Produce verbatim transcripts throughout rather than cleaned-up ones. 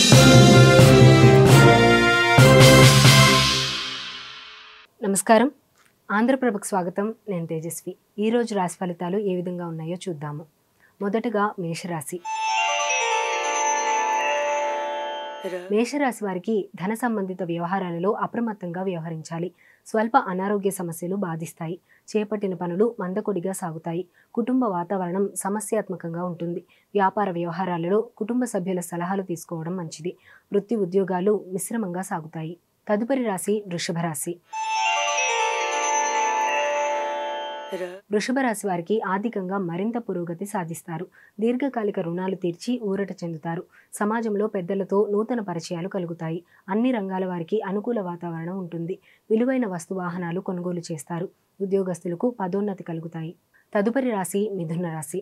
నమస్కారం. ఆంధ్రప్రభకు స్వాగతం. నేను తేజస్వి. ఈరోజు రాశి ఫలితాలు ఏ విధంగా ఉన్నాయో చూద్దాము. మొదటగా మేషరాశి. మేషరాశి వారికి ధన సంబంధిత వ్యవహారాలలో అప్రమత్తంగా వ్యవహరించాలి. స్వల్ప అనారోగ్య సమస్యలు బాధిస్తాయి. చేపట్టిన పనులు మందకొడిగా సాగుతాయి. కుటుంబ వాతావరణం సమస్యాత్మకంగా ఉంటుంది. వ్యాపార వ్యవహారాలలో కుటుంబ సభ్యుల సలహాలు తీసుకోవడం మంచిది. వృత్తి ఉద్యోగాలు మిశ్రమంగా సాగుతాయి. తదుపరి రాశి వృషభ రాశి. వృషభ రాశి వారికి ఆర్థికంగా మరింత పురోగతి సాధిస్తారు. దీర్ఘకాలిక రుణాలు తీర్చి ఊరట చెందుతారు. సమాజంలో పెద్దలతో నూతన పరిచయాలు కలుగుతాయి. అన్ని రంగాల వారికి అనుకూల వాతావరణం ఉంటుంది. విలువైన వస్తు వాహనాలు కొనుగోలు చేస్తారు. ఉద్యోగస్తులకు పదోన్నతి కలుగుతాయి. తదుపరి రాశి మిథున రాశి.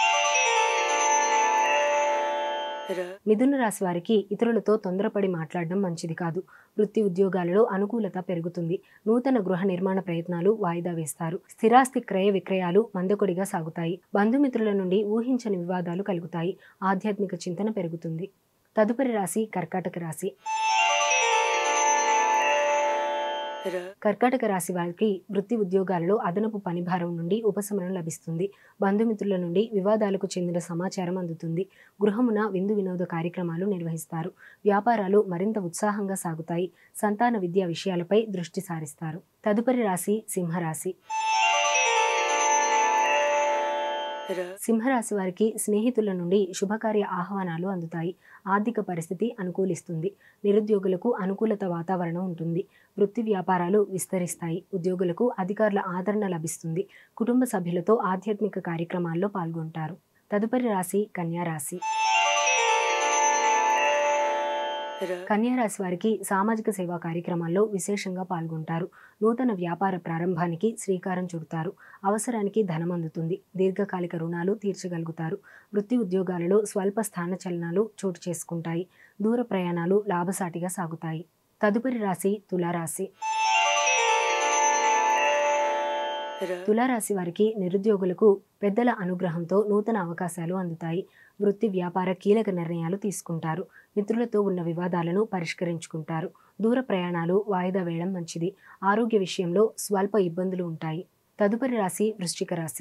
మిథున రాశి వారికి ఇతరులతో తొందరపడి మాట్లాడడం మంచిది కాదు. వృత్తి ఉద్యోగాలలో అనుకూలత పెరుగుతుంది. నూతన గృహ నిర్మాణ ప్రయత్నాలు వాయిదా వేస్తారు. స్థిరాస్తి క్రయ విక్రయాలు మందకొడిగా సాగుతాయి. బంధుమిత్రుల నుండి ఊహించని వివాదాలు కలుగుతాయి. ఆధ్యాత్మిక చింతన పెరుగుతుంది. తదుపరి రాశి కర్కాటక రాశి. కర్కాటక రాశి వారికి వృత్తి ఉద్యోగాలలో అదనపు పనిభారం నుండి ఉపశమనం లభిస్తుంది. బంధుమిత్రుల నుండి వివాదాలకు చెందిన సమాచారం అందుతుంది. గృహమున విందు వినోద కార్యక్రమాలు నిర్వహిస్తారు. వ్యాపారాలు మరింత ఉత్సాహంగా సాగుతాయి. సంతాన విద్యా విషయాలపై దృష్టి సారిస్తారు. తదుపరి రాశి సింహరాశి. సింహరాశి వారికి స్నేహితుల నుండి శుభకార్య ఆహ్వానాలు అందుతాయి. ఆర్థిక పరిస్థితి అనుకూలిస్తుంది. నిరుద్యోగులకు అనుకూలత వాతావరణం ఉంటుంది. వృత్తి వ్యాపారాలు విస్తరిస్తాయి. ఉద్యోగులకు అధికారుల ఆదరణ లభిస్తుంది. కుటుంబ సభ్యులతో ఆధ్యాత్మిక కార్యక్రమాల్లో పాల్గొంటారు. తదుపరి రాశి కన్యా రాశి. కన్యా రాశి వారికి సామాజిక సేవా కార్యక్రమాల్లో విశేషంగా పాల్గొంటారు. నూతన వ్యాపార ప్రారంభానికి శ్రీకారం చుడతారు. అవసరానికి ధనం అందుతుంది. దీర్ఘకాలిక రుణాలు తీర్చగలుగుతారు. వృత్తి ఉద్యోగాలలో స్వల్ప స్థాన చలనాలు చోటు చేసుకుంటాయి. దూర ప్రయాణాలు లాభసాటిగా సాగుతాయి. తదుపరి రాశి తులారాశి. తులారాశి వారికి నిరుద్యోగులకు పెద్దల అనుగ్రహంతో నూతన అవకాశాలు అందుతాయి. వృత్తి వ్యాపార కీలక నిర్ణయాలు తీసుకుంటారు. మిత్రులతో ఉన్న వివాదాలను పరిష్కరించుకుంటారు. దూర ప్రయాణాలు వాయిదా వేయడం మంచిది. ఆరోగ్య విషయంలో స్వల్ప ఇబ్బందులు ఉంటాయి. తదుపరి రాశి వృశ్చిక రాశి.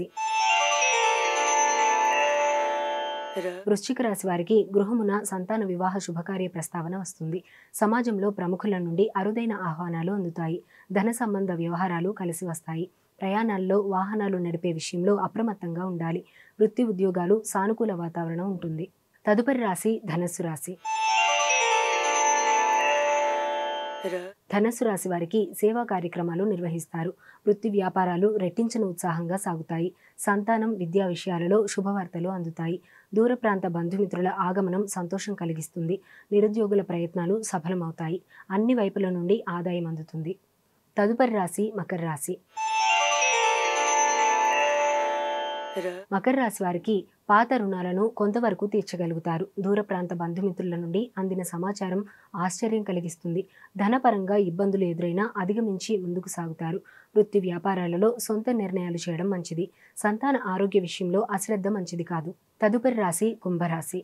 వృశ్చిక రాశి వారికి గృహమున సంతాన వివాహ శుభకార్య ప్రస్తావన వస్తుంది. సమాజంలో ప్రముఖుల నుండి అరుదైన ఆహ్వానాలు అందుతాయి. ధన సంబంధ వ్యవహారాలు కలిసి వస్తాయి. ప్రయాణాల్లో వాహనాలు నడిపే విషయంలో అప్రమత్తంగా ఉండాలి. వృత్తి ఉద్యోగాలు సానుకూల వాతావరణం ఉంటుంది. తదుపరి రాశి ధనస్సు రాశి. ధనస్సు రాశి వారికి సేవా కార్యక్రమాలు నిర్వహిస్తారు. వృత్తి వ్యాపారాలు రెట్టించిన ఉత్సాహంగా సాగుతాయి. సంతానం విద్యా విషయాలలో శుభవార్తలు అందుతాయి. దూర ప్రాంత బంధుమిత్రుల ఆగమనం సంతోషం కలిగిస్తుంది. నిరుద్యోగుల ప్రయత్నాలు సఫలమవుతాయి. అన్ని వైపుల నుండి ఆదాయం అందుతుంది. తదుపరి రాశి మకర రాశి. మకర రాశి వారికి పాత రుణాలను కొంతవరకు తీర్చగలుగుతారు. దూర ప్రాంత బంధుమిత్రుల నుండి అందిన సమాచారం ఆశ్చర్యం కలిగిస్తుంది. ధనపరంగా ఇబ్బందులు ఎదురైనా అధిగమించి ముందుకు సాగుతారు. వృత్తి వ్యాపారాలలో సొంత నిర్ణయాలు చేయడం మంచిది. సంతాన ఆరోగ్య విషయంలో అశ్రద్ధ మంచిది కాదు. తదుపరి రాశి కుంభరాశి.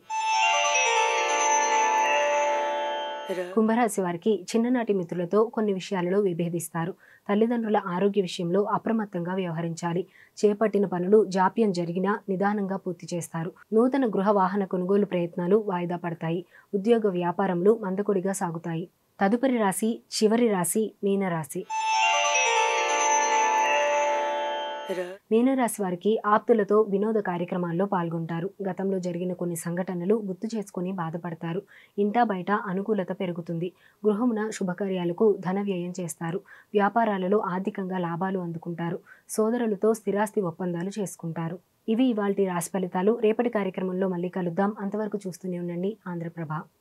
కుంభరాశి వారికి చిన్ననాటి మిత్రులతో కొన్ని విషయాలలో విభేదిస్తారు. తల్లిదండ్రుల ఆరోగ్య విషయంలో అప్రమత్తంగా వ్యవహరించాలి. చేపట్టిన పనులు జాప్యం జరిగినా నిదానంగా పూర్తి చేస్తారు. నూతన గృహ వాహన కొనుగోలు ప్రయత్నాలు వాయిదా పడతాయి. ఉద్యోగ వ్యాపారములు మందకొడిగా సాగుతాయి. తదుపరి రాశి చివరి రాశి మీనరాశి. మీనరాశి వారికి ఆప్తులతో వినోద కార్యక్రమాల్లో పాల్గొంటారు. గతంలో జరిగిన కొన్ని సంఘటనలు గుర్తు చేసుకుని బాధపడతారు. ఇంటా బయట అనుకూలత పెరుగుతుంది. గృహమున శుభకార్యాలకు ధన వ్యయం చేస్తారు. వ్యాపారాలలో ఆర్థికంగా లాభాలు అందుకుంటారు. సోదరులతో స్థిరాస్తి ఒప్పందాలు చేసుకుంటారు. ఇవి ఇవాల్టి రాశి ఫలితాలు. రేపటి కార్యక్రమంలో మళ్ళీ కలుద్దాం. అంతవరకు చూస్తూనే ఉండండి ఆంధ్రప్రభ.